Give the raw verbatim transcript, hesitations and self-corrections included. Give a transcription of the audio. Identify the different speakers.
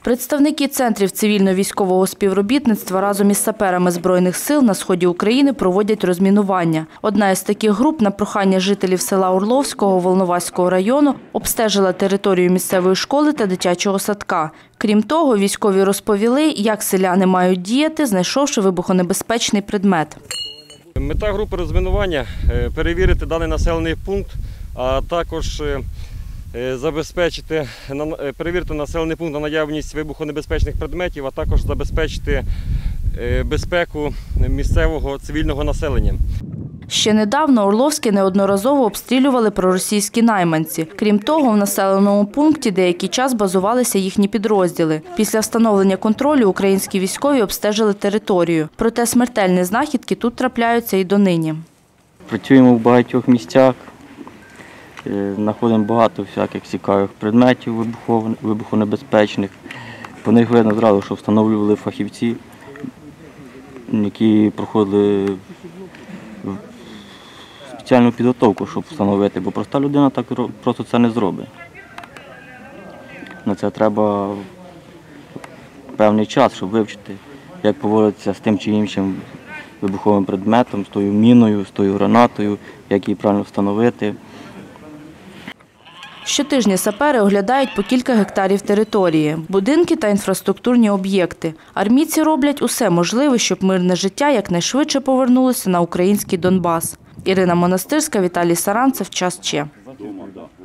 Speaker 1: Представники центрів цивільно-військового співробітництва разом із саперами Збройних сил на сході України проводять розмінування. Одна із таких груп на прохання жителів села Орловського Волноваського району обстежила територію місцевої школи та дитячого садка. Крім того, військові розповіли, як селяни мають діяти, знайшовши вибухонебезпечний предмет.
Speaker 2: Мета групи розмінування – перевірити даний населений пункт, а також забезпечити, перевірити населений пункт на наявність вибухонебезпечних предметів, а також забезпечити безпеку місцевого цивільного населення.
Speaker 1: Ще недавно Орловське неодноразово обстрілювали проросійські найманці. Крім того, в населеному пункті деякий час базувалися їхні підрозділи. Після встановлення контролю українські військові обстежили територію. Проте смертельні знахідки тут трапляються і донині.
Speaker 3: Працюємо в багатьох місцях, знаходимо багато всяких цікавих предметів вибухонебезпечних. По них видно зразу, що встановлювали фахівці, які проходили спеціальну підготовку, щоб встановити, бо проста людина так просто це не зробить. На це треба певний час, щоб вивчити, як поводитися з тим чи іншим вибуховим предметом, з тою міною, з тою гранатою, як її правильно встановити.
Speaker 1: Щотижня сапери оглядають по кілька гектарів території, будинки та інфраструктурні об'єкти. Армійці роблять усе можливе, щоб мирне життя якнайшвидше повернулося на український Донбас. Ірина Монастирська, Віталій Саранцев, Час Че.